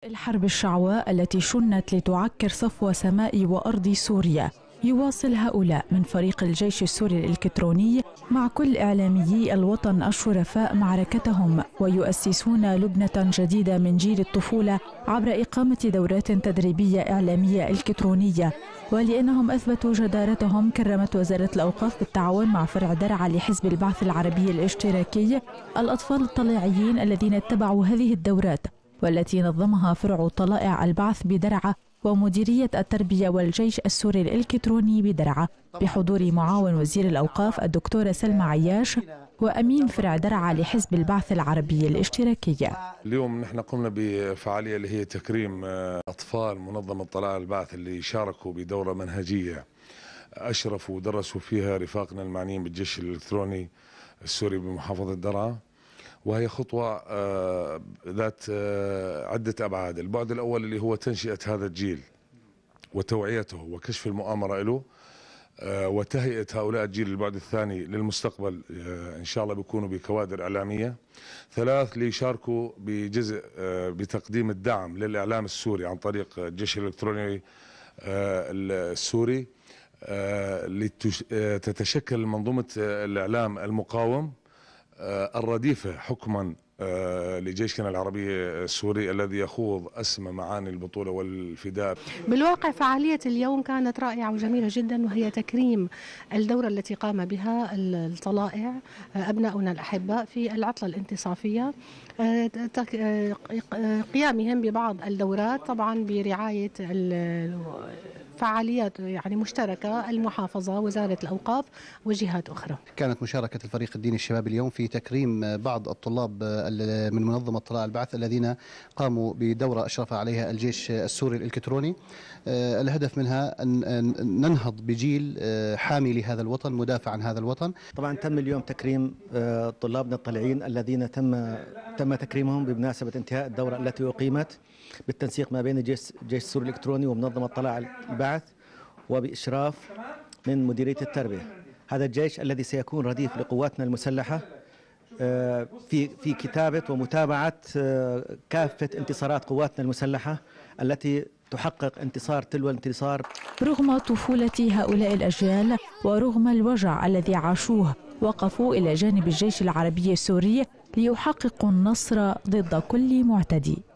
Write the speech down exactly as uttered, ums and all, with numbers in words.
الحرب الشعواء التي شنت لتعكر صفو سماء وأرض سوريا، يواصل هؤلاء من فريق الجيش السوري الإلكتروني مع كل إعلاميي الوطن الشرفاء معركتهم، ويؤسسون لبنة جديدة من جيل الطفولة عبر إقامة دورات تدريبية إعلامية إلكترونية. ولأنهم أثبتوا جدارتهم، كرمت وزارة الأوقاف بالتعاون مع فرع درعا لحزب البعث العربي الاشتراكي الأطفال الطلائعيين الذين اتبعوا هذه الدورات، والتي نظمها فرع طلائع البعث بدرعا ومديرية التربية والجيش السوري الإلكتروني بدرعا، بحضور معاون وزير الأوقاف الدكتورة سلمى عياش وأمين فرع درعا لحزب البعث العربي الاشتراكي. اليوم نحن قمنا بفعالية اللي هي تكريم أطفال منظمة طلائع البعث اللي شاركوا بدورة منهجية أشرفوا ودرسوا فيها رفاقنا المعنيين بالجيش الإلكتروني السوري بمحافظة درعا. وهي خطوة ذات عدة أبعاد. البعد الأول اللي هو تنشئة هذا الجيل وتوعيته وكشف المؤامرة له وتهيئة هؤلاء الجيل. البعد الثاني للمستقبل إن شاء الله بيكونوا بكوادر إعلامية. ثلاث ليشاركوا بجزء بتقديم الدعم للإعلام السوري عن طريق الجيش الإلكتروني السوري لتتشكل منظومة الإعلام المقاوم الرديفة حكما لجيشنا العربي السوري الذي يخوض أسمى معاني البطولة والفداء. بالواقع فعالية اليوم كانت رائعة وجميلة جدا، وهي تكريم الدورة التي قام بها الطلائع أبناؤنا الأحباء في العطلة الانتصافية، قيامهم ببعض الدورات طبعا برعاية فعاليات يعني مشتركة المحافظة وزارة الأوقاف وجهات أخرى. كانت مشاركة الفريق الديني الشباب اليوم في تكريم بعض الطلاب من منظمة طلائع البعث الذين قاموا بدورة أشرف عليها الجيش السوري الإلكتروني. الهدف منها أن ننهض بجيل حامي لهذا الوطن مدافع عن هذا الوطن. طبعا تم اليوم تكريم طلابنا الطلائعيين الذين تم تم تكريمهم بمناسبة انتهاء الدورة التي أقيمت بالتنسيق ما بين الجيش السوري الإلكتروني ومنظمة طلائع البعث وبإشراف من مديرية التربية. هذا الجيش الذي سيكون رديف لقواتنا المسلحة في في كتابة ومتابعة كافة انتصارات قواتنا المسلحة التي تحقق انتصار تلو الانتصار. رغم طفولة هؤلاء الأجيال ورغم الوجع الذي عاشوه، وقفوا إلى جانب الجيش العربي السوري ليحققوا النصر ضد كل معتدي.